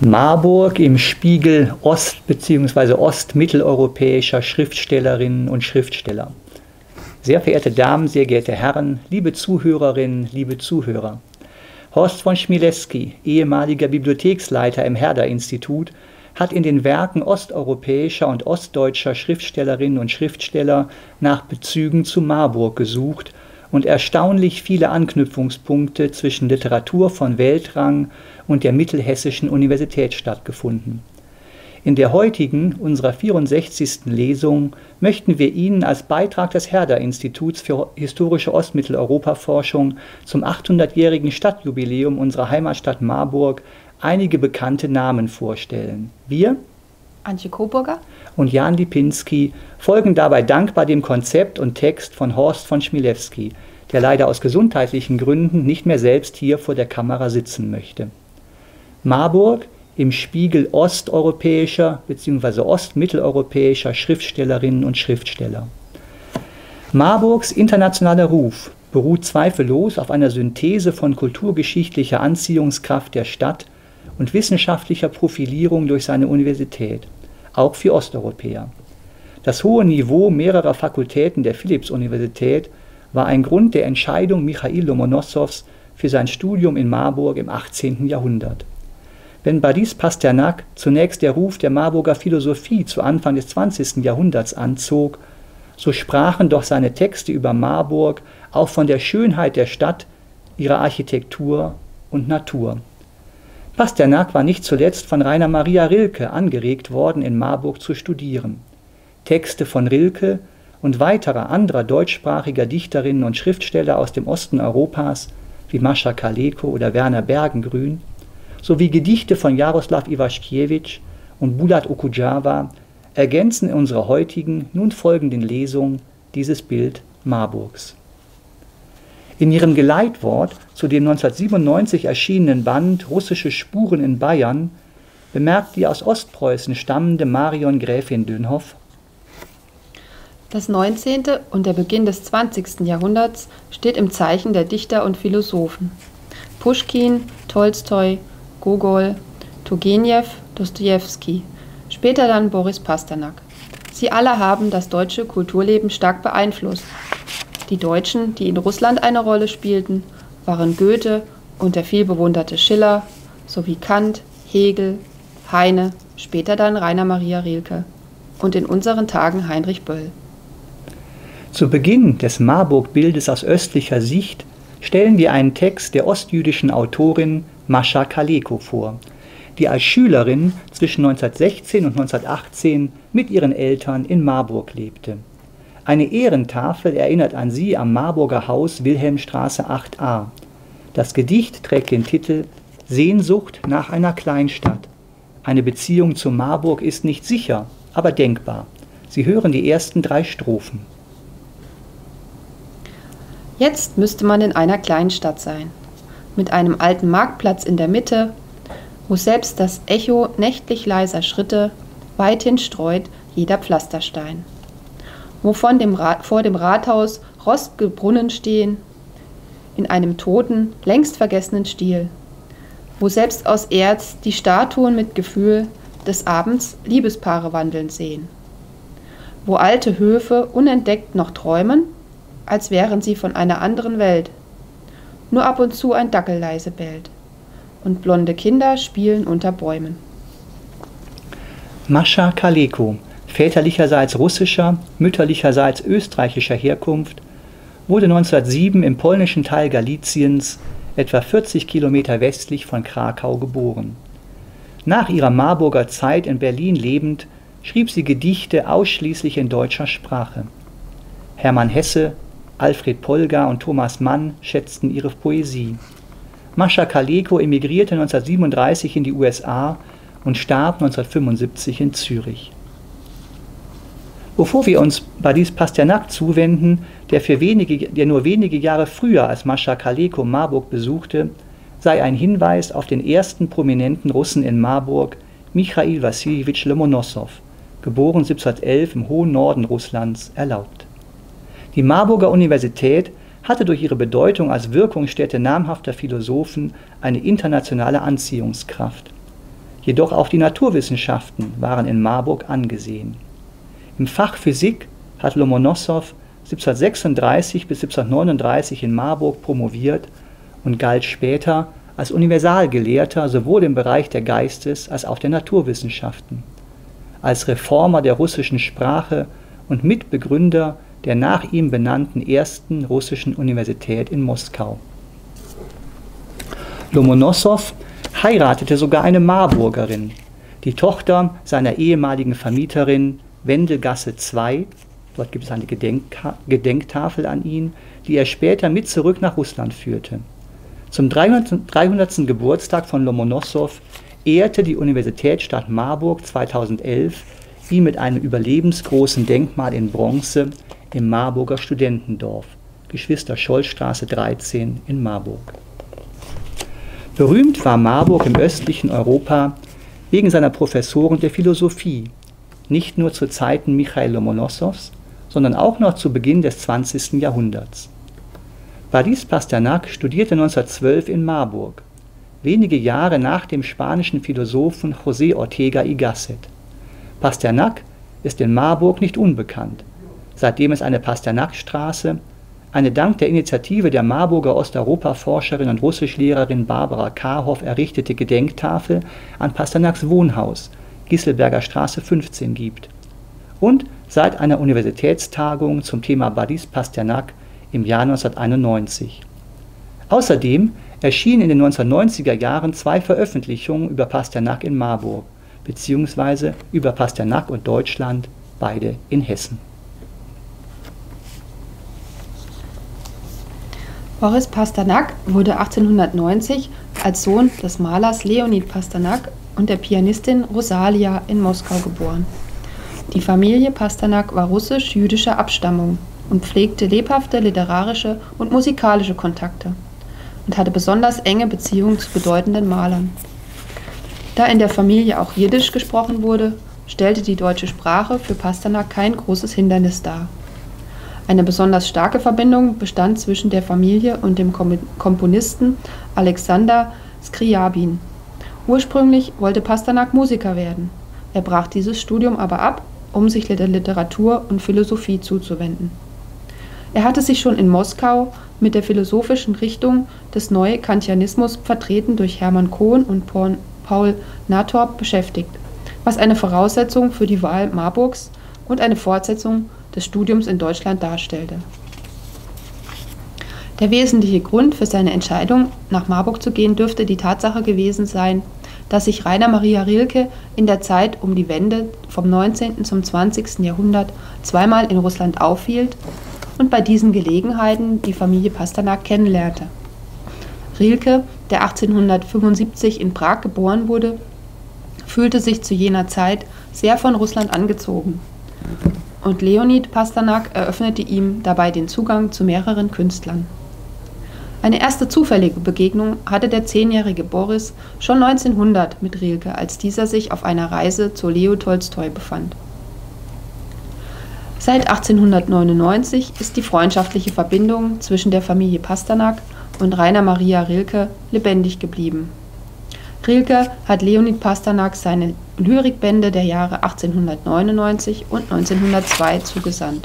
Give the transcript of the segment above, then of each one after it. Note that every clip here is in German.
Marburg im Spiegel ost- bzw. ostmitteleuropäischer Schriftstellerinnen und Schriftsteller. Sehr verehrte Damen, sehr geehrte Herren, liebe Zuhörerinnen, liebe Zuhörer. Horst von Chmielewski, ehemaliger Bibliotheksleiter im Herder-Institut, hat in den Werken osteuropäischer und ostdeutscher Schriftstellerinnen und Schriftsteller nach Bezügen zu Marburg gesucht und erstaunlich viele Anknüpfungspunkte zwischen Literatur von Weltrang und der Mittelhessischen Universitätsstadt gefunden. In der heutigen, unserer 64. Lesung, möchten wir Ihnen als Beitrag des Herder-Instituts für historische Ostmitteleuropa-Forschung zum 800-jährigen Stadtjubiläum unserer Heimatstadt Marburg einige bekannte Namen vorstellen. Wir, Antje Coburger und Jan Lipinski, folgen dabei dankbar dem Konzept und Text von Horst von Chmielewski, der leider aus gesundheitlichen Gründen nicht mehr selbst hier vor der Kamera sitzen möchte. Marburg im Spiegel osteuropäischer bzw. ostmitteleuropäischer Schriftstellerinnen und Schriftsteller. Marburgs internationaler Ruf beruht zweifellos auf einer Synthese von kulturgeschichtlicher Anziehungskraft der Stadt und wissenschaftlicher Profilierung durch seine Universität, auch für Osteuropäer. Das hohe Niveau mehrerer Fakultäten der Philipps-Universität war ein Grund der Entscheidung Michail Lomonossows für sein Studium in Marburg im 18. Jahrhundert. Wenn Boris Pasternak zunächst der Ruf der Marburger Philosophie zu Anfang des 20. Jahrhunderts anzog, so sprachen doch seine Texte über Marburg auch von der Schönheit der Stadt, ihrer Architektur und Natur. Pasternak war nicht zuletzt von Rainer Maria Rilke angeregt worden, in Marburg zu studieren. Texte von Rilke und weiterer anderer deutschsprachiger Dichterinnen und Schriftsteller aus dem Osten Europas, wie Mascha Kaleko oder Werner Bergengrün, sowie Gedichte von Jaroslaw Iwaschkiewicz und Bulat Okujawa ergänzen in unserer heutigen, nun folgenden Lesung dieses Bild Marburgs. In ihrem Geleitwort zu dem 1997 erschienenen Band Russische Spuren in Bayern bemerkt die aus Ostpreußen stammende Marion Gräfin Dönhoff: Das 19. und der Beginn des 20. Jahrhunderts steht im Zeichen der Dichter und Philosophen. Puschkin, Tolstoi, Gogol, Turgenew, Dostojewski, später dann Boris Pasternak. Sie alle haben das deutsche Kulturleben stark beeinflusst. Die Deutschen, die in Russland eine Rolle spielten, waren Goethe und der vielbewunderte Schiller sowie Kant, Hegel, Heine, später dann Rainer Maria Rilke und in unseren Tagen Heinrich Böll. Zu Beginn des Marburg-Bildes aus östlicher Sicht stellen wir einen Text der ostjüdischen Autorin Mascha Kaleko vor, die als Schülerin zwischen 1916 und 1918 mit ihren Eltern in Marburg lebte. Eine Ehrentafel erinnert an sie am Marburger Haus Wilhelmstraße 8a. Das Gedicht trägt den Titel Sehnsucht nach einer Kleinstadt. Eine Beziehung zu Marburg ist nicht sicher, aber denkbar. Sie hören die ersten 3 Strophen. Jetzt müsste man in einer Kleinstadt sein, mit einem alten Marktplatz in der Mitte, wo selbst das Echo nächtlich leiser Schritte weithin streut jeder Pflasterstein. Wo vor dem Rathaus rostge Brunnen stehen, in einem toten, längst vergessenen Stil, wo selbst aus Erz die Statuen mit Gefühl des Abends Liebespaare wandeln sehen, wo alte Höfe unentdeckt noch träumen, als wären sie von einer anderen Welt, nur ab und zu ein Dackel leise bellt, und blonde Kinder spielen unter Bäumen. Mascha Kaleko, väterlicherseits russischer, mütterlicherseits österreichischer Herkunft, wurde 1907 im polnischen Teil Galiciens, etwa 40 Kilometer westlich von Krakau, geboren. Nach ihrer Marburger Zeit in Berlin lebend, schrieb sie Gedichte ausschließlich in deutscher Sprache. Hermann Hesse, Alfred Polgar und Thomas Mann schätzten ihre Poesie. Mascha Kaleko emigrierte 1937 in die USA und starb 1975 in Zürich. Bevor wir uns Boris Pasternak zuwenden, der nur wenige Jahre früher als Mascha Kaleko Marburg besuchte, sei ein Hinweis auf den ersten prominenten Russen in Marburg, Michail Wassiljewitsch Lomonossow, geboren 1711 im hohen Norden Russlands, erlaubt. Die Marburger Universität hatte durch ihre Bedeutung als Wirkungsstätte namhafter Philosophen eine internationale Anziehungskraft. Jedoch auch die Naturwissenschaften waren in Marburg angesehen. Im Fach Physik hat Lomonossow 1736 bis 1739 in Marburg promoviert und galt später als Universalgelehrter sowohl im Bereich der Geistes- als auch der Naturwissenschaften, als Reformer der russischen Sprache und Mitbegründer der nach ihm benannten ersten russischen Universität in Moskau. Lomonossow heiratete sogar eine Marburgerin, die Tochter seiner ehemaligen Vermieterin Wendelgasse 2, dort gibt es eine Gedenktafel an ihn, die er später mit zurück nach Russland führte. Zum 300. Geburtstag von Lomonossow ehrte die Universitätsstadt Marburg 2011 ihn mit einem überlebensgroßen Denkmal in Bronze im Marburger Studentendorf, Geschwister-Scholl-Straße 13 in Marburg. Berühmt war Marburg im östlichen Europa wegen seiner Professoren der Philosophie, nicht nur zu Zeiten Michail Lomonossows, sondern auch noch zu Beginn des 20. Jahrhunderts. Baris Pasternak studierte 1912 in Marburg, wenige Jahre nach dem spanischen Philosophen José Ortega y Gasset. Pasternak ist in Marburg nicht unbekannt, seitdem es eine Pasternakstraße, eine dank der Initiative der Marburger Osteuropa-Forscherin und Russischlehrerin Barbara Karhoff errichtete Gedenktafel an Pasternaks Wohnhaus, Gisselberger Straße 15 gibt und seit einer Universitätstagung zum Thema Baris Pasternak im Jahr 1991. Außerdem erschienen in den 1990er Jahren 2 Veröffentlichungen über Pasternak in Marburg, beziehungsweise über Pasternak und Deutschland, beide in Hessen. Boris Pasternak wurde 1890 als Sohn des Malers Leonid Pasternak und der Pianistin Rosalia in Moskau geboren. Die Familie Pasternak war russisch-jüdischer Abstammung und pflegte lebhafte literarische und musikalische Kontakte und hatte besonders enge Beziehungen zu bedeutenden Malern. Da in der Familie auch Jiddisch gesprochen wurde, stellte die deutsche Sprache für Pasternak kein großes Hindernis dar. Eine besonders starke Verbindung bestand zwischen der Familie und dem Komponisten Alexander Skriabin. Ursprünglich wollte Pasternak Musiker werden. Er brach dieses Studium aber ab, um sich der Literatur und Philosophie zuzuwenden. Er hatte sich schon in Moskau mit der philosophischen Richtung des Neukantianismus, vertreten durch Hermann Cohn und Paul Nathorp, beschäftigt, was eine Voraussetzung für die Wahl Marburgs und eine Fortsetzung des Studiums in Deutschland darstellte. Der wesentliche Grund für seine Entscheidung, nach Marburg zu gehen, dürfte die Tatsache gewesen sein, dass sich Rainer Maria Rilke in der Zeit um die Wende vom 19. zum 20. Jahrhundert zweimal in Russland aufhielt und bei diesen Gelegenheiten die Familie Pasternak kennenlernte. Rilke, der 1875 in Prag geboren wurde, fühlte sich zu jener Zeit sehr von Russland angezogen. Und Leonid Pasternak eröffnete ihm dabei den Zugang zu mehreren Künstlern. Eine erste zufällige Begegnung hatte der 10-jährige Boris schon 1900 mit Rilke, als dieser sich auf einer Reise zu Leo Tolstoi befand. Seit 1899 ist die freundschaftliche Verbindung zwischen der Familie Pasternak und Rainer Maria Rilke lebendig geblieben. Rilke hat Leonid Pasternak seine Lyrikbände der Jahre 1899 und 1902 zugesandt.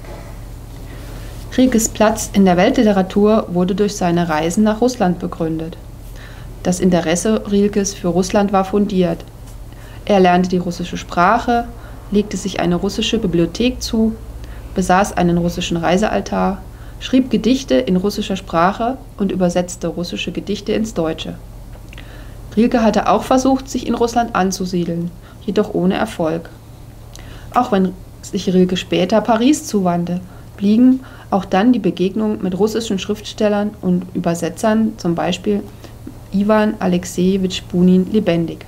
Rilkes Platz in der Weltliteratur wurde durch seine Reisen nach Russland begründet. Das Interesse Rilkes für Russland war fundiert. Er lernte die russische Sprache, legte sich eine russische Bibliothek zu, besaß einen russischen Reisealtar, schrieb Gedichte in russischer Sprache und übersetzte russische Gedichte ins Deutsche. Rilke hatte auch versucht, sich in Russland anzusiedeln, jedoch ohne Erfolg. Auch wenn sich Rilke später Paris zuwandte, blieben auch dann die Begegnungen mit russischen Schriftstellern und Übersetzern, zum Beispiel Iwan Alexejewitsch Bunin, lebendig.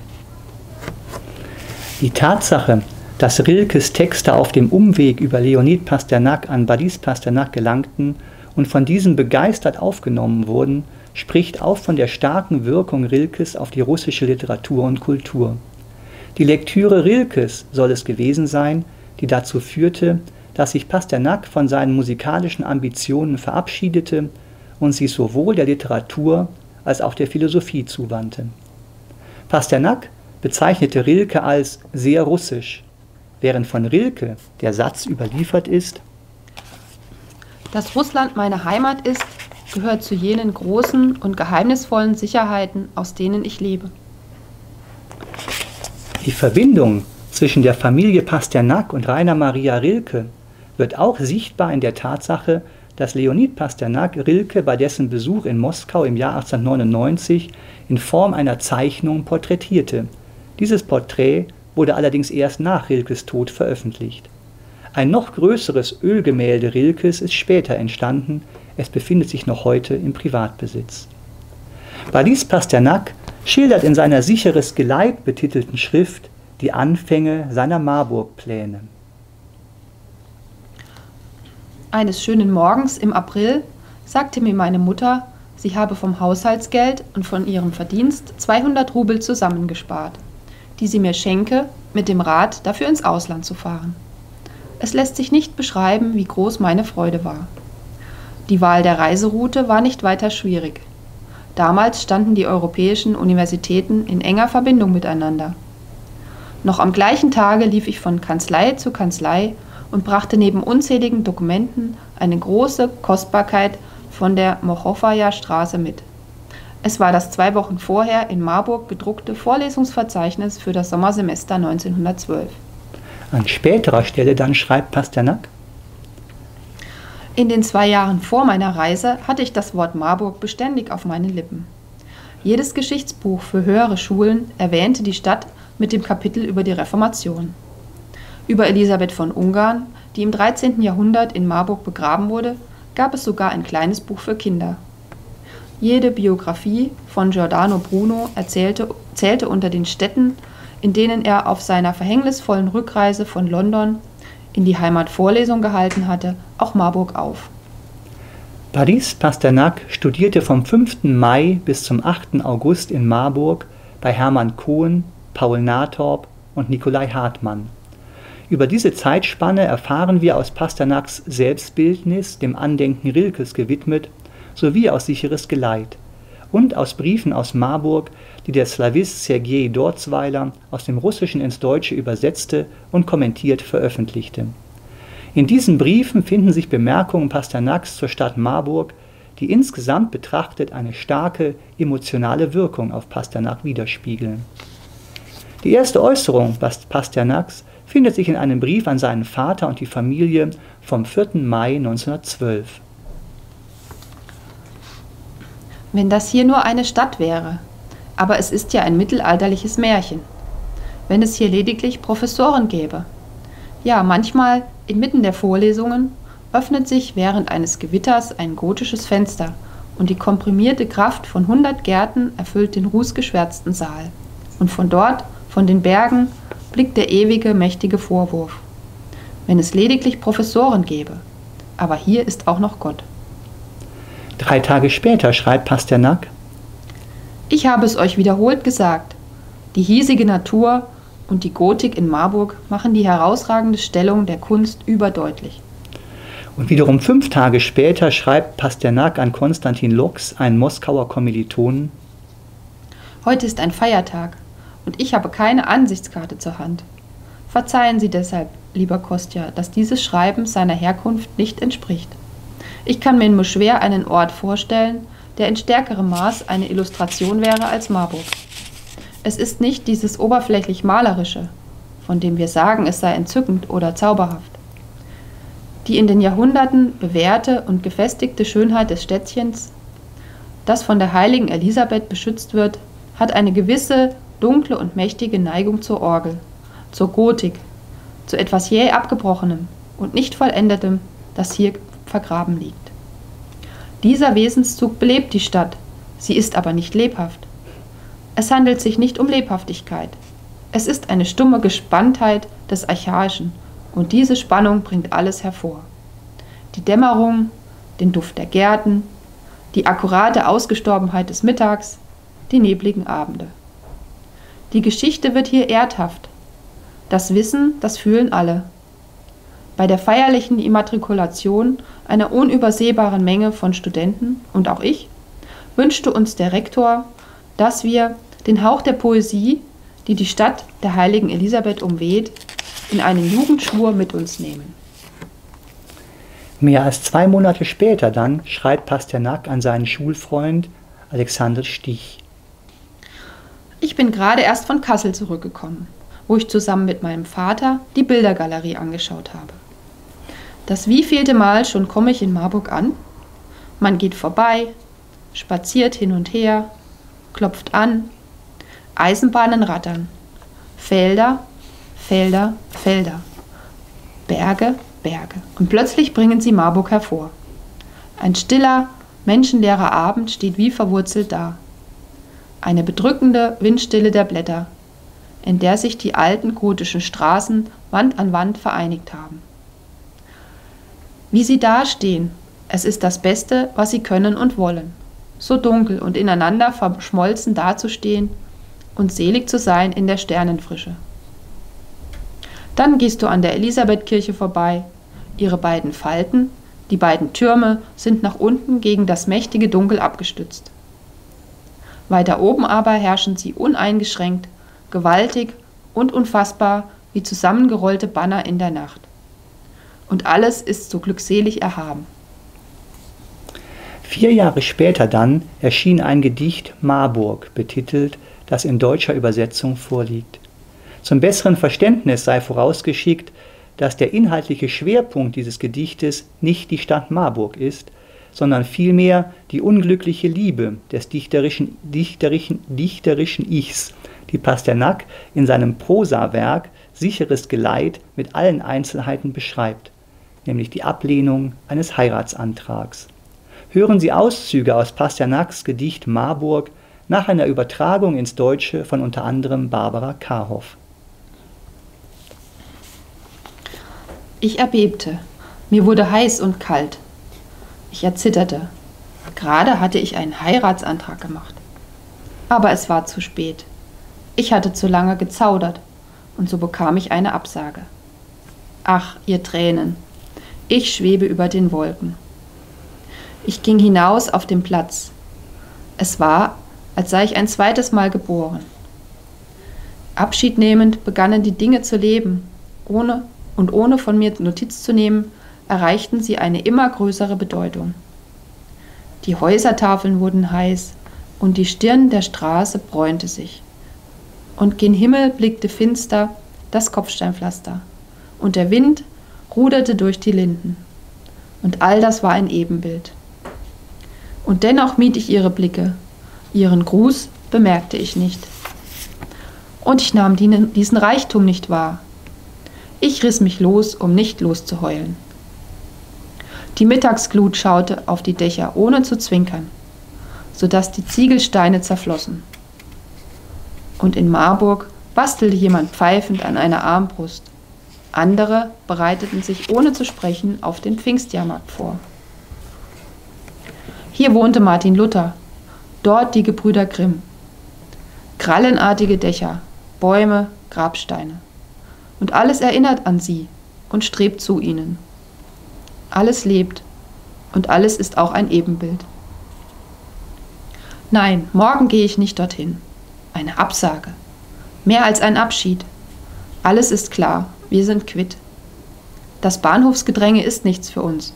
Die Tatsache, dass Rilkes Texte auf dem Umweg über Leonid Pasternak an Baris Pasternak gelangten und von diesem begeistert aufgenommen wurden, spricht auch von der starken Wirkung Rilkes auf die russische Literatur und Kultur. Die Lektüre Rilkes soll es gewesen sein, die dazu führte, dass sich Pasternak von seinen musikalischen Ambitionen verabschiedete und sich sowohl der Literatur als auch der Philosophie zuwandte. Pasternak bezeichnete Rilke als sehr russisch, während von Rilke der Satz überliefert ist: Dass Russland meine Heimat ist, gehört zu jenen großen und geheimnisvollen Sicherheiten, aus denen ich lebe. Die Verbindung zwischen der Familie Pasternak und Rainer Maria Rilke wird auch sichtbar in der Tatsache, dass Leonid Pasternak Rilke bei dessen Besuch in Moskau im Jahr 1899 in Form einer Zeichnung porträtierte. Dieses Porträt wurde allerdings erst nach Rilkes Tod veröffentlicht. Ein noch größeres Ölgemälde Rilkes ist später entstanden, es befindet sich noch heute im Privatbesitz. Boris Pasternak schildert in seiner Sicheres Geleit betitelten Schrift die Anfänge seiner Marburg-Pläne. Eines schönen Morgens im April sagte mir meine Mutter, sie habe vom Haushaltsgeld und von ihrem Verdienst 200 Rubel zusammengespart, die sie mir schenke, mit dem Rat, dafür ins Ausland zu fahren. Es lässt sich nicht beschreiben, wie groß meine Freude war. Die Wahl der Reiseroute war nicht weiter schwierig. Damals standen die europäischen Universitäten in enger Verbindung miteinander. Noch am gleichen Tage lief ich von Kanzlei zu Kanzlei und brachte neben unzähligen Dokumenten eine große Kostbarkeit von der Mochowaja Straße mit. Es war das 2 Wochen vorher in Marburg gedruckte Vorlesungsverzeichnis für das Sommersemester 1912. An späterer Stelle dann schreibt Pasternak: In den 2 Jahren vor meiner Reise hatte ich das Wort Marburg beständig auf meinen Lippen. Jedes Geschichtsbuch für höhere Schulen erwähnte die Stadt mit dem Kapitel über die Reformation. Über Elisabeth von Ungarn, die im 13. Jahrhundert in Marburg begraben wurde, gab es sogar ein kleines Buch für Kinder. Jede Biografie von Giordano Bruno zählte unter den Städten, in denen er auf seiner verhängnisvollen Rückreise von London in die Heimat Vorlesung gehalten hatte, auch Marburg auf. Boris Pasternak studierte vom 5. Mai bis zum 8. August in Marburg bei Hermann Cohen, Paul Nathorp und Nikolai Hartmann. Über diese Zeitspanne erfahren wir aus Pasternaks Selbstbildnis, dem Andenken Rilkes gewidmet, sowie aus Sicheres Geleit und aus Briefen aus Marburg, die der Slawist Sergei Dorzweiler aus dem Russischen ins Deutsche übersetzte und kommentiert veröffentlichte. In diesen Briefen finden sich Bemerkungen Pasternaks zur Stadt Marburg, die insgesamt betrachtet eine starke emotionale Wirkung auf Pasternak widerspiegeln. Die erste Äußerung Pasternaks findet sich in einem Brief an seinen Vater und die Familie vom 4. Mai 1912. Wenn das hier nur eine Stadt wäre, aber es ist ja ein mittelalterliches Märchen. Wenn es hier lediglich Professoren gäbe. Ja, manchmal, inmitten der Vorlesungen, öffnet sich während eines Gewitters ein gotisches Fenster und die komprimierte Kraft von 100 Gärten erfüllt den rußgeschwärzten Saal. Und von dort, von den Bergen, blickt der ewige, mächtige Vorwurf. Wenn es lediglich Professoren gäbe. Aber hier ist auch noch Gott. 3 Tage später schreibt Pasternak: Ich habe es euch wiederholt gesagt. Die hiesige Natur und die Gotik in Marburg machen die herausragende Stellung der Kunst überdeutlich. Und wiederum 5 Tage später schreibt Pasternak an Konstantin Lox, einen Moskauer Kommilitonen: Heute ist ein Feiertag und ich habe keine Ansichtskarte zur Hand. Verzeihen Sie deshalb, lieber Kostja, dass dieses Schreiben seiner Herkunft nicht entspricht. Ich kann mir nur schwer einen Ort vorstellen, der in stärkerem Maß eine Illustration wäre als Marburg. Es ist nicht dieses oberflächlich Malerische, von dem wir sagen, es sei entzückend oder zauberhaft. Die in den Jahrhunderten bewährte und gefestigte Schönheit des Städtchens, das von der heiligen Elisabeth beschützt wird, hat eine gewisse dunkle und mächtige Neigung zur Orgel, zur Gotik, zu etwas jäh Abgebrochenem und nicht Vollendetem, das hier vergraben liegt. Dieser Wesenszug belebt die Stadt, sie ist aber nicht lebhaft. Es handelt sich nicht um Lebhaftigkeit. Es ist eine stumme Gespanntheit des Archaischen und diese Spannung bringt alles hervor. Die Dämmerung, den Duft der Gärten, die akkurate Ausgestorbenheit des Mittags, die nebligen Abende. Die Geschichte wird hier erdhaft. Das Wissen, das fühlen alle. Bei der feierlichen Immatrikulation einer unübersehbaren Menge von Studenten, und auch ich, wünschte uns der Rektor, dass wir den Hauch der Poesie, die die Stadt der heiligen Elisabeth umweht, in einen Jugendschwur mit uns nehmen. Mehr als 2 Monate später dann schreibt Pasternak an seinen Schulfreund Alexander Stich. Ich bin gerade erst von Kassel zurückgekommen, wo ich zusammen mit meinem Vater die Bildergalerie angeschaut habe. Das wievielte Mal schon komme ich in Marburg an? Man geht vorbei, spaziert hin und her, klopft an, Eisenbahnen rattern, Felder, Felder, Felder, Berge, Berge. Und plötzlich bringen sie Marburg hervor. Ein stiller, menschenleerer Abend steht wie verwurzelt da. Eine bedrückende Windstille der Blätter, in der sich die alten gotischen Straßen Wand an Wand vereinigt haben. Wie sie dastehen, es ist das Beste, was sie können und wollen, so dunkel und ineinander verschmolzen dazustehen und selig zu sein in der Sternenfrische. Dann gehst du an der Elisabethkirche vorbei, ihre beiden Falten, die beiden Türme sind nach unten gegen das mächtige Dunkel abgestützt. Weiter oben aber herrschen sie uneingeschränkt, gewaltig und unfassbar wie zusammengerollte Banner in der Nacht. Und alles ist so glückselig erhaben. 4 Jahre später dann erschien ein Gedicht Marburg, betitelt, das in deutscher Übersetzung vorliegt. Zum besseren Verständnis sei vorausgeschickt, dass der inhaltliche Schwerpunkt dieses Gedichtes nicht die Stadt Marburg ist, sondern vielmehr die unglückliche Liebe des dichterischen Ichs, die Pasternak in seinem Prosawerk Sicheres Geleit mit allen Einzelheiten beschreibt, nämlich die Ablehnung eines Heiratsantrags. Hören Sie Auszüge aus Pasternaks Gedicht Marburg nach einer Übertragung ins Deutsche von unter anderem Barbara Karhoff. Ich erbebte. Mir wurde heiß und kalt. Ich erzitterte. Gerade hatte ich einen Heiratsantrag gemacht. Aber es war zu spät. Ich hatte zu lange gezaudert und so bekam ich eine Absage. Ach, ihr Tränen. Ich schwebe über den Wolken. Ich ging hinaus auf den Platz. Es war, als sei ich ein zweites Mal geboren. Abschied nehmend begannen die Dinge zu leben. Ohne von mir Notiz zu nehmen, erreichten sie eine immer größere Bedeutung. Die Häusertafeln wurden heiß und die Stirn der Straße bräunte sich. Und gen Himmel blickte finster das Kopfsteinpflaster und der Wind ruderte durch die Linden. Und all das war ein Ebenbild. Und dennoch mied ich ihre Blicke, ihren Gruß bemerkte ich nicht. Und ich nahm diesen Reichtum nicht wahr. Ich riss mich los, um nicht loszuheulen. Die Mittagsglut schaute auf die Dächer, ohne zu zwinkern, sodass die Ziegelsteine zerflossen. Und in Marburg bastelte jemand pfeifend an einer Armbrust. Andere bereiteten sich ohne zu sprechen auf den Pfingstjahrmarkt vor. Hier wohnte Martin Luther, dort die Gebrüder Grimm. Krallenartige Dächer, Bäume, Grabsteine. Und alles erinnert an sie und strebt zu ihnen. Alles lebt und alles ist auch ein Ebenbild. Nein, morgen gehe ich nicht dorthin. Eine Absage. Mehr als ein Abschied. Alles ist klar, wir sind quitt. Das Bahnhofsgedränge ist nichts für uns.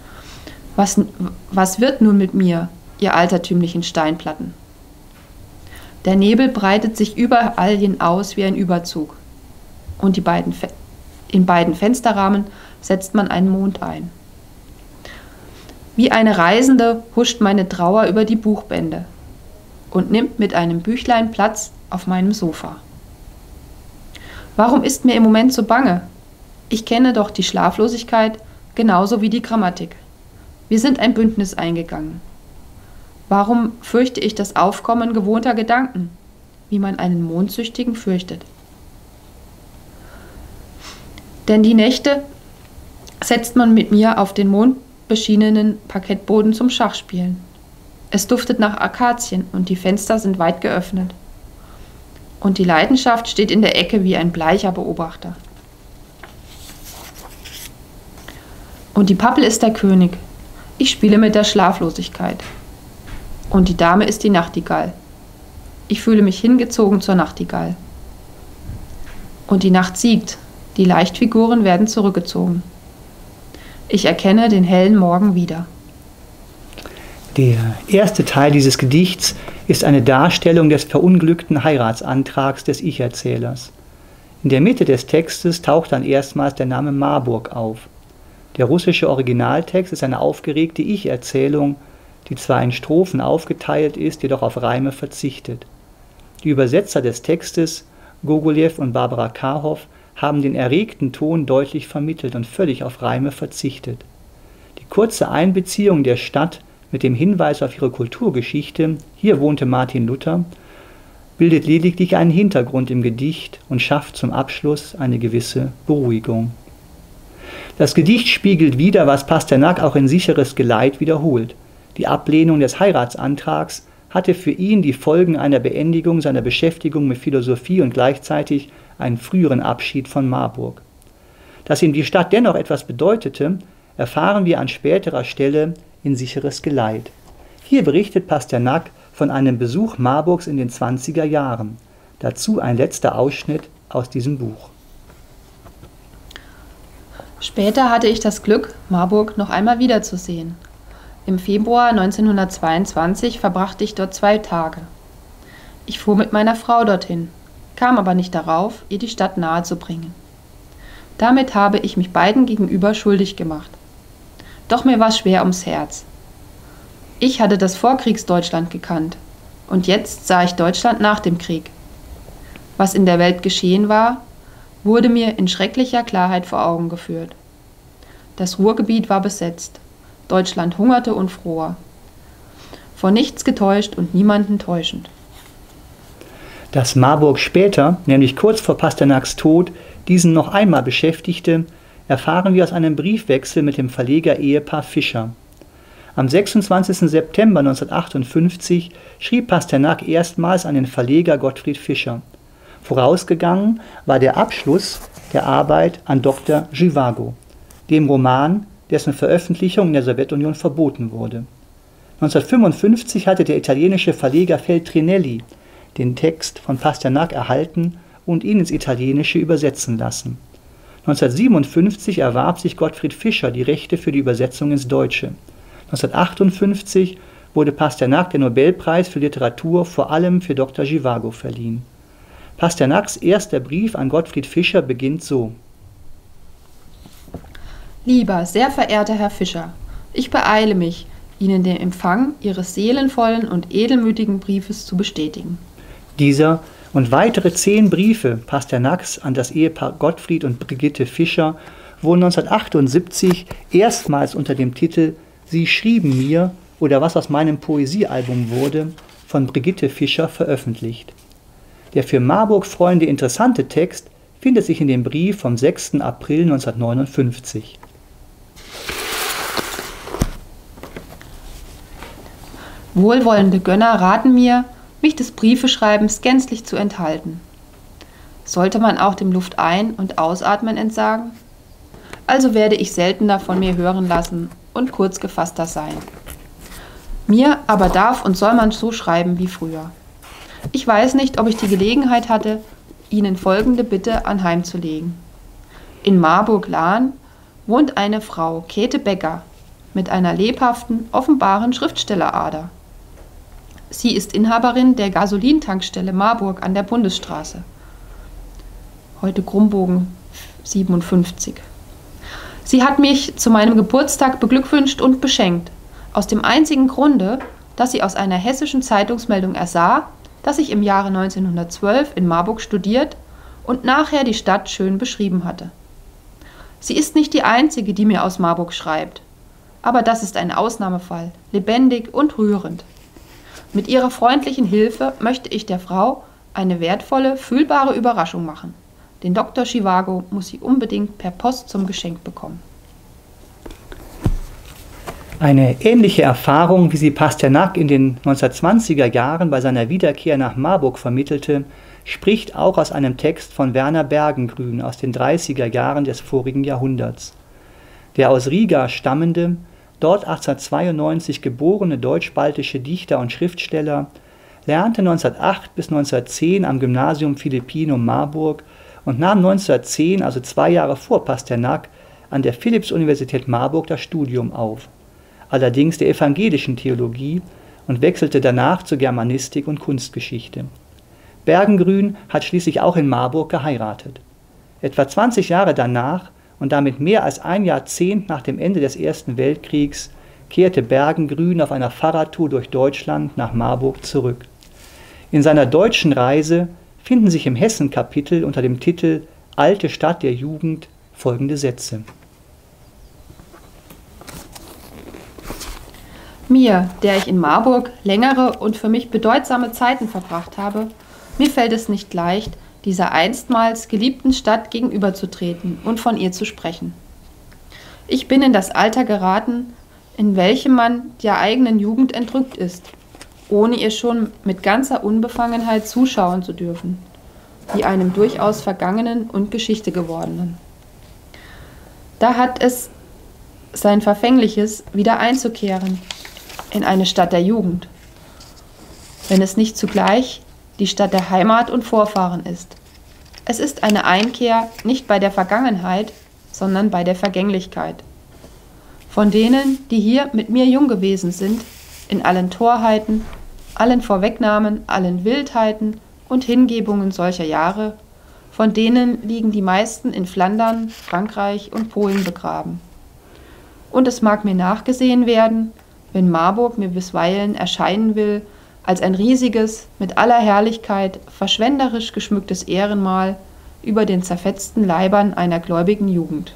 Was wird nun mit mir, ihr altertümlichen Steinplatten? Der Nebel breitet sich überall hinaus wie ein Überzug. Und in beiden Fensterrahmen setzt man einen Mond ein. Wie eine Reisende huscht meine Trauer über die Buchbände und nimmt mit einem Büchlein Platz auf meinem Sofa. Warum ist mir im Moment so bange? Ich kenne doch die Schlaflosigkeit genauso wie die Grammatik. Wir sind ein Bündnis eingegangen. Warum fürchte ich das Aufkommen gewohnter Gedanken, wie man einen Mondsüchtigen fürchtet? Denn die Nächte setzt man mit mir auf den mondbeschienenen Parkettboden zum Schachspielen. Es duftet nach Akazien und die Fenster sind weit geöffnet. Und die Leidenschaft steht in der Ecke wie ein bleicher Beobachter. Und die Pappel ist der König. Ich spiele mit der Schlaflosigkeit. Und die Dame ist die Nachtigall. Ich fühle mich hingezogen zur Nachtigall. Und die Nacht siegt, die Leichtfiguren werden zurückgezogen. Ich erkenne den hellen Morgen wieder. Der erste Teil dieses Gedichts ist eine Darstellung des verunglückten Heiratsantrags des Ich-Erzählers. In der Mitte des Textes taucht dann erstmals der Name Marburg auf. Der russische Originaltext ist eine aufgeregte Ich-Erzählung, die zwar in Strophen aufgeteilt ist, jedoch auf Reime verzichtet. Die Übersetzer des Textes, Gogolev und Barbara Karhoff, haben den erregten Ton deutlich vermittelt und völlig auf Reime verzichtet. Die kurze Einbeziehung der Stadt mit dem Hinweis auf ihre Kulturgeschichte, hier wohnte Martin Luther, bildet lediglich einen Hintergrund im Gedicht und schafft zum Abschluss eine gewisse Beruhigung. Das Gedicht spiegelt wider, was Pasternak auch in Sicheres Geleit wiederholt. Die Ablehnung des Heiratsantrags hatte für ihn die Folgen einer Beendigung seiner Beschäftigung mit Philosophie und gleichzeitig einen früheren Abschied von Marburg. Dass ihm die Stadt dennoch etwas bedeutete, erfahren wir an späterer Stelle in Sicheres Geleit. Hier berichtet Pasternak von einem Besuch Marburgs in den 20er Jahren. Dazu ein letzter Ausschnitt aus diesem Buch. Später hatte ich das Glück, Marburg noch einmal wiederzusehen. Im Februar 1922 verbrachte ich dort 2 Tage. Ich fuhr mit meiner Frau dorthin, kam aber nicht darauf, ihr die Stadt nahezubringen. Damit habe ich mich beiden gegenüber schuldig gemacht. Doch mir war es schwer ums Herz. Ich hatte das Vorkriegsdeutschland gekannt und jetzt sah ich Deutschland nach dem Krieg. Was in der Welt geschehen war, wurde mir in schrecklicher Klarheit vor Augen geführt. Das Ruhrgebiet war besetzt, Deutschland hungerte und fror. Vor nichts getäuscht und niemanden täuschend. Dass Marburg später, nämlich kurz vor Pasternaks Tod, diesen noch einmal beschäftigte, erfahren wir aus einem Briefwechsel mit dem Verleger-Ehepaar Fischer. Am 26. September 1958 schrieb Pasternak erstmals an den Verleger Gottfried Fischer. Vorausgegangen war der Abschluss der Arbeit an Dr. Zhivago, dem Roman, dessen Veröffentlichung in der Sowjetunion verboten wurde. 1955 hatte der italienische Verleger Feltrinelli den Text von Pasternak erhalten und ihn ins Italienische übersetzen lassen. 1957 erwarb sich Gottfried Fischer die Rechte für die Übersetzung ins Deutsche. 1958 wurde Pasternak der Nobelpreis für Literatur vor allem für Dr. Zhivago verliehen. Pasternaks erster Brief an Gottfried Fischer beginnt so: Lieber, sehr verehrter Herr Fischer, ich beeile mich, Ihnen den Empfang Ihres seelenvollen und edelmütigen Briefes zu bestätigen. Dieser und weitere 10 Briefe Pasternaks an das Ehepaar Gottfried und Brigitte Fischer wurden 1978 erstmals unter dem Titel »Sie schrieben mir« oder »Was aus meinem Poesiealbum wurde« von Brigitte Fischer veröffentlicht. Der für Marburg-Freunde interessante Text findet sich in dem Brief vom 6. April 1959. Wohlwollende Gönner raten mir, mich des Briefeschreibens gänzlich zu enthalten. Sollte man auch dem Luft-ein- und Ausatmen entsagen? Also werde ich seltener von mir hören lassen und kurz gefasster sein. Mir aber darf und soll man so schreiben wie früher. Ich weiß nicht, ob ich die Gelegenheit hatte, Ihnen folgende Bitte anheimzulegen. In Marburg-Lahn wohnt eine Frau, Käthe Becker, mit einer lebhaften, offenbaren Schriftstellerader. Sie ist Inhaberin der Gasolintankstelle Marburg an der Bundesstraße. Heute Krumbogen 57. Sie hat mich zu meinem Geburtstag beglückwünscht und beschenkt, aus dem einzigen Grunde, dass sie aus einer hessischen Zeitungsmeldung ersah, dass ich im Jahre 1912 in Marburg studiert und nachher die Stadt schön beschrieben hatte. Sie ist nicht die einzige, die mir aus Marburg schreibt, aber das ist ein Ausnahmefall, lebendig und rührend. Mit ihrer freundlichen Hilfe möchte ich der Frau eine wertvolle, fühlbare Überraschung machen. Den Dr. Zhivago muss sie unbedingt per Post zum Geschenk bekommen. Eine ähnliche Erfahrung, wie sie Pasternak in den 1920er Jahren bei seiner Wiederkehr nach Marburg vermittelte, spricht auch aus einem Text von Werner Bergengruen aus den 30er Jahren des vorigen Jahrhunderts. Der aus Riga stammende, dort 1892 geborene deutsch-baltische Dichter und Schriftsteller lernte 1908 bis 1910 am Gymnasium Philippinum Marburg und nahm 1910, also 2 Jahre vor Pasternak, an der Philipps-Universität Marburg das Studium auf, allerdings der evangelischen Theologie, und wechselte danach zur Germanistik und Kunstgeschichte. Bergengruen hat schließlich auch in Marburg geheiratet. Etwa 20 Jahre danach und damit mehr als ein Jahrzehnt nach dem Ende des Ersten Weltkriegs kehrte Bergengruen auf einer Fahrradtour durch Deutschland nach Marburg zurück. In seiner deutschen Reise finden sich im Hessen-Kapitel unter dem Titel »Alte Stadt der Jugend« folgende Sätze. Mir, der ich in Marburg längere und für mich bedeutsame Zeiten verbracht habe, mir fällt es nicht leicht, dieser einstmals geliebten Stadt gegenüberzutreten und von ihr zu sprechen. Ich bin in das Alter geraten, in welchem man der eigenen Jugend entrückt ist, ohne ihr schon mit ganzer Unbefangenheit zuschauen zu dürfen, wie einem durchaus Vergangenen und Geschichte gewordenen. Da hat es sein Verfängliches, wieder einzukehren in eine Stadt der Jugend, wenn es nicht zugleich die Stadt der Heimat und Vorfahren ist. Es ist eine Einkehr nicht bei der Vergangenheit, sondern bei der Vergänglichkeit. Von denen, die hier mit mir jung gewesen sind, in allen Torheiten, allen Vorwegnahmen, allen Wildheiten und Hingebungen solcher Jahre, von denen liegen die meisten in Flandern, Frankreich und Polen begraben. Und es mag mir nachgesehen werden, wenn Marburg mir bisweilen erscheinen will, als ein riesiges, mit aller Herrlichkeit verschwenderisch geschmücktes Ehrenmal über den zerfetzten Leibern einer gläubigen Jugend.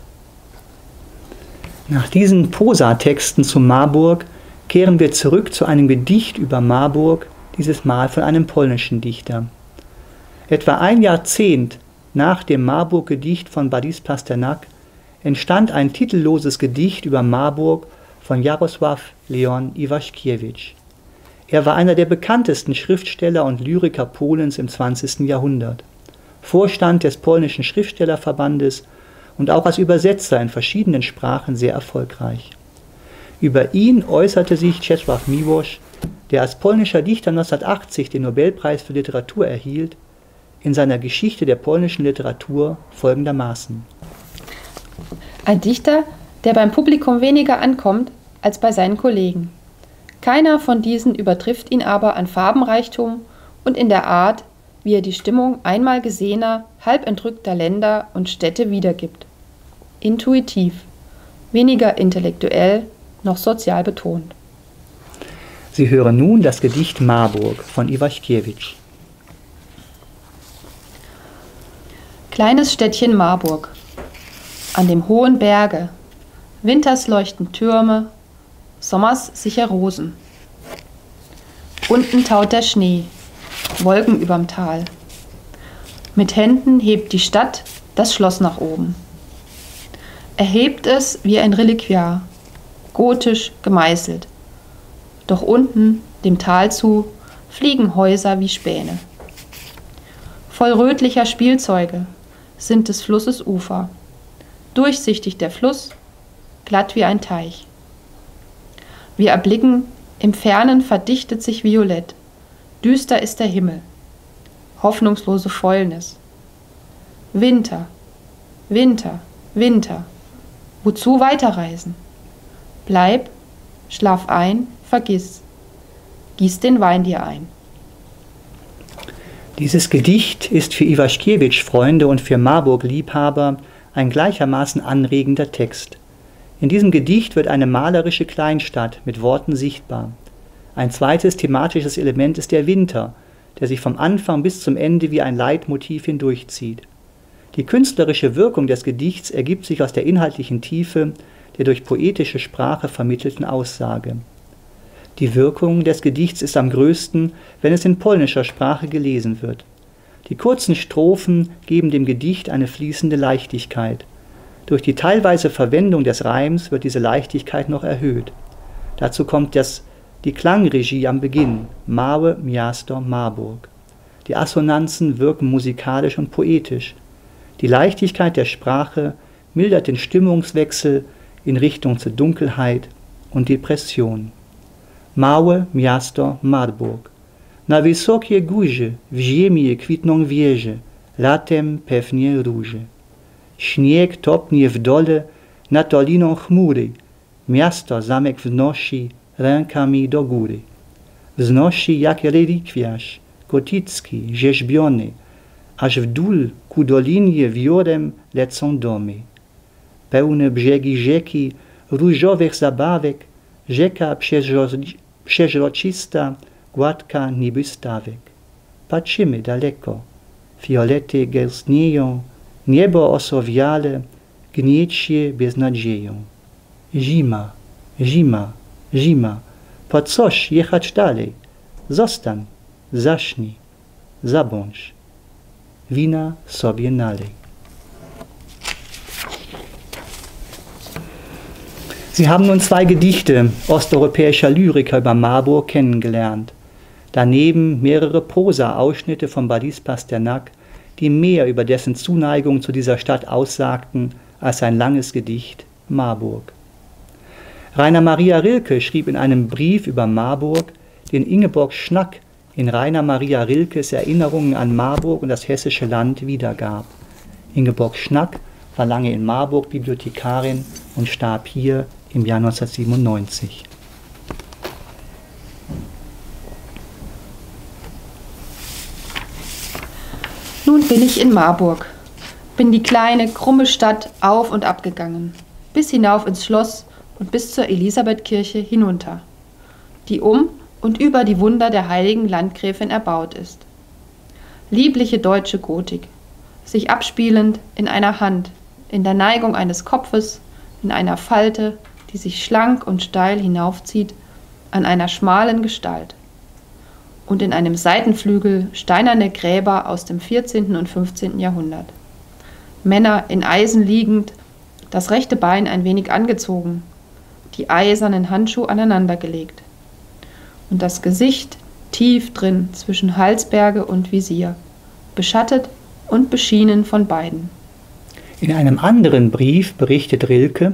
Nach diesen Prosatexten zu Marburg kehren wir zurück zu einem Gedicht über Marburg, dieses Mal von einem polnischen Dichter. Etwa ein Jahrzehnt nach dem Marburg-Gedicht von Borys Pasternak entstand ein titelloses Gedicht über Marburg von Jarosław Leon Iwaszkiewicz. Er war einer der bekanntesten Schriftsteller und Lyriker Polens im 20. Jahrhundert, Vorstand des polnischen Schriftstellerverbandes und auch als Übersetzer in verschiedenen Sprachen sehr erfolgreich. Über ihn äußerte sich Czesław Miłosz, der als polnischer Dichter 1980 den Nobelpreis für Literatur erhielt, in seiner Geschichte der polnischen Literatur folgendermaßen. Ein Dichter, der beim Publikum weniger ankommt als bei seinen Kollegen. Keiner von diesen übertrifft ihn aber an Farbenreichtum und in der Art, wie er die Stimmung einmal gesehener, halb entrückter Länder und Städte wiedergibt. Intuitiv, weniger intellektuell noch sozial betont. Sie hören nun das Gedicht Marburg von Iwaszkiewicz. Kleines Städtchen Marburg. An dem hohen Berge, winters leuchten Türme, sommers sicher Rosen. Unten taut der Schnee, Wolken überm Tal. Mit Händen hebt die Stadt das Schloss nach oben. Er hebt es wie ein Reliquiar, gotisch gemeißelt. Doch unten, dem Tal zu, fliegen Häuser wie Späne. Voll rötlicher Spielzeuge sind des Flusses Ufer. Durchsichtig der Fluss, glatt wie ein Teich. Wir erblicken, im Fernen verdichtet sich Violett. Düster ist der Himmel. Hoffnungslose Fäulnis. Winter, Winter, Winter. Wozu weiterreisen? Bleib, schlaf ein, vergiss. Gieß den Wein dir ein. Dieses Gedicht ist für Iwaszkiewicz-Freunde und für Marburg-Liebhaber ein gleichermaßen anregender Text. In diesem Gedicht wird eine malerische Kleinstadt mit Worten sichtbar. Ein zweites thematisches Element ist der Winter, der sich vom Anfang bis zum Ende wie ein Leitmotiv hindurchzieht. Die künstlerische Wirkung des Gedichts ergibt sich aus der inhaltlichen Tiefe der durch poetische Sprache vermittelten Aussage. Die Wirkung des Gedichts ist am größten, wenn es in polnischer Sprache gelesen wird. Die kurzen Strophen geben dem Gedicht eine fließende Leichtigkeit. Durch die teilweise Verwendung des Reims wird diese Leichtigkeit noch erhöht. Dazu kommt die Klangregie am Beginn, Małe Miasto Marburg. Die Assonanzen wirken musikalisch und poetisch. Die Leichtigkeit der Sprache mildert den Stimmungswechsel in Richtung zur Dunkelheit und Depression. Małe Miasto Marburg. Na wysokie górze w ziemi kwitną wieże, latem pewnie róże. Śnieg topnie w dole nad doliną chmury, miasto zamek wznosi rękami do góry. Wznosi jak relikwiarz gotycki, rzeźbiony, aż w dół ku dolinie wiorem lecą domy. Pełne brzegi rzeki różowych zabawek, rzeka przeźroczysta, gładka niby stawek. Patrzymy daleko, fiolety gęstnieją, niebo osowiale gniecie beznadzieją. Zima, zima, zima, po coś jechać dalej? Zostań, zaśnij, zabądź. Wina sobie nalej. Sie haben nun zwei Gedichte osteuropäischer Lyriker über Marburg kennengelernt. Daneben mehrere Prosa-Ausschnitte von Boris Pasternak, die mehr über dessen Zuneigung zu dieser Stadt aussagten als sein langes Gedicht Marburg. Rainer Maria Rilke schrieb in einem Brief über Marburg, den Ingeborg Schnack in Rainer Maria Rilkes Erinnerungen an Marburg und das hessische Land wiedergab. Ingeborg Schnack war lange in Marburg Bibliothekarin und starb hier im Jahr 1997. Nun bin ich in Marburg, bin die kleine, krumme Stadt auf und ab gegangen, bis hinauf ins Schloss und bis zur Elisabethkirche hinunter, die um und über die Wunder der heiligen Landgräfin erbaut ist. Liebliche deutsche Gotik, sich abspielend in einer Hand, in der Neigung eines Kopfes, in einer Falte, die sich schlank und steil hinaufzieht, an einer schmalen Gestalt. Und in einem Seitenflügel steinerne Gräber aus dem 14. und 15. Jahrhundert. Männer in Eisen liegend, das rechte Bein ein wenig angezogen, die eisernen Handschuhe aneinandergelegt. Und das Gesicht tief drin zwischen Halsberge und Visier, beschattet und beschienen von beiden. In einem anderen Brief berichtet Rilke: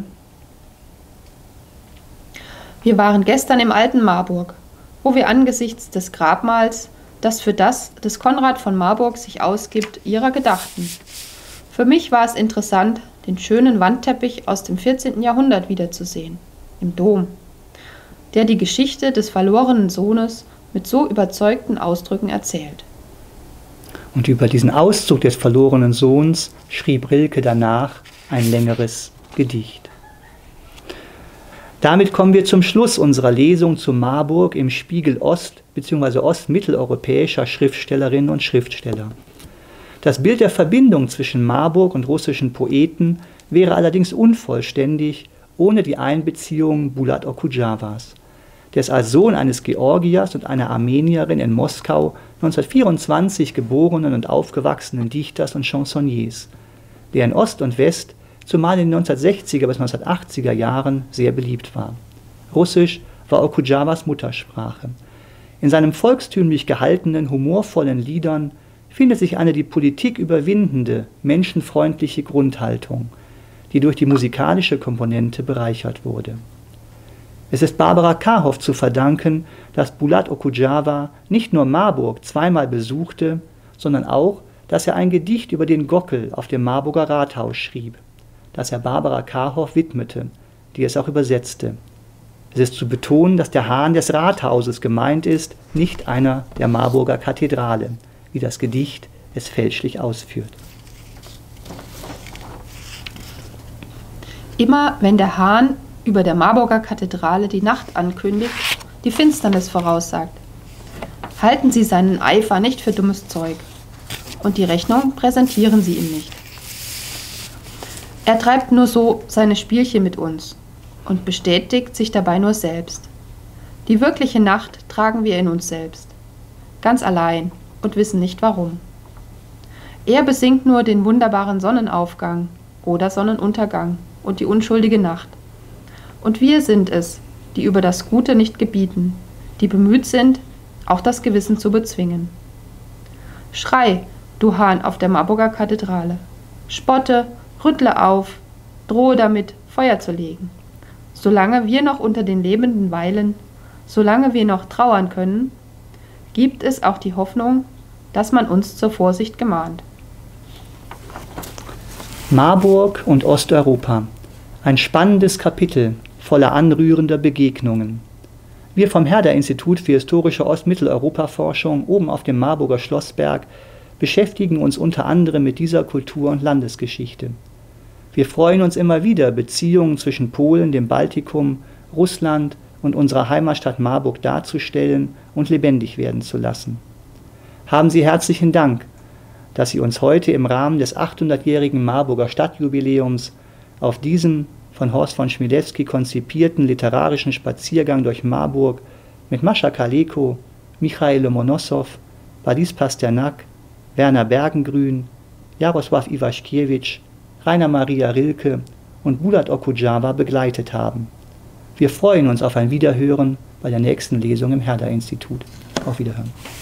Wir waren gestern im alten Marburg, wo wir angesichts des Grabmals, das für das des Konrad von Marburg sich ausgibt, ihrer gedachten. Für mich war es interessant, den schönen Wandteppich aus dem 14. Jahrhundert wiederzusehen, im Dom, der die Geschichte des verlorenen Sohnes mit so überzeugten Ausdrücken erzählt. Und über diesen Auszug des verlorenen Sohns schrieb Rilke danach ein längeres Gedicht. Damit kommen wir zum Schluss unserer Lesung zu Marburg im Spiegel Ost bzw. ostmitteleuropäischer Schriftstellerinnen und Schriftsteller. Das Bild der Verbindung zwischen Marburg und russischen Poeten wäre allerdings unvollständig ohne die Einbeziehung Bulat Okujawas, des als Sohn eines Georgiers und einer Armenierin in Moskau 1924 geborenen und aufgewachsenen Dichters und Chansonniers, der in Ost und West zumal in den 1960er bis 1980er Jahren sehr beliebt war. Russisch war Okujawas Muttersprache. In seinen volkstümlich gehaltenen, humorvollen Liedern findet sich eine die Politik überwindende, menschenfreundliche Grundhaltung, die durch die musikalische Komponente bereichert wurde. Es ist Barbara Kahoff zu verdanken, dass Bulat Okujawa nicht nur Marburg zweimal besuchte, sondern auch, dass er ein Gedicht über den Gockel auf dem Marburger Rathaus schrieb, das er Barbara Kahoff widmete, die es auch übersetzte. Es ist zu betonen, dass der Hahn des Rathauses gemeint ist, nicht einer der Marburger Kathedrale, wie das Gedicht es fälschlich ausführt. Immer wenn der Hahn über der Marburger Kathedrale die Nacht ankündigt, die Finsternis voraussagt, halten Sie seinen Eifer nicht für dummes Zeug und die Rechnung präsentieren Sie ihm nicht. Er treibt nur so seine Spielchen mit uns und bestätigt sich dabei nur selbst. Die wirkliche Nacht tragen wir in uns selbst, ganz allein und wissen nicht warum. Er besingt nur den wunderbaren Sonnenaufgang oder Sonnenuntergang und die unschuldige Nacht. Und wir sind es, die über das Gute nicht gebieten, die bemüht sind, auch das Gewissen zu bezwingen. Schrei, du Hahn auf der Marburger Kathedrale, spotte, rüttle auf, drohe damit, Feuer zu legen. Solange wir noch unter den Lebenden weilen, solange wir noch trauern können, gibt es auch die Hoffnung, dass man uns zur Vorsicht gemahnt. Marburg und Osteuropa. Ein spannendes Kapitel voller anrührender Begegnungen. Wir vom Herder-Institut für historische Ostmitteleuropa-Forschung oben auf dem Marburger Schlossberg beschäftigen uns unter anderem mit dieser Kultur- und Landesgeschichte. Wir freuen uns immer wieder, Beziehungen zwischen Polen, dem Baltikum, Russland und unserer Heimatstadt Marburg darzustellen und lebendig werden zu lassen. Haben Sie herzlichen Dank, dass Sie uns heute im Rahmen des 800-jährigen Marburger Stadtjubiläums auf diesem von Horst von Chmielewski konzipierten literarischen Spaziergang durch Marburg mit Mascha Kaleko, Michail Lomonossow, Boris Pasternak, Werner Bergengrün, Jarosław Iwaschkiewicz, Rainer Maria Rilke und Bulat Okudjava begleitet haben. Wir freuen uns auf ein Wiederhören bei der nächsten Lesung im Herder-Institut. Auf Wiederhören.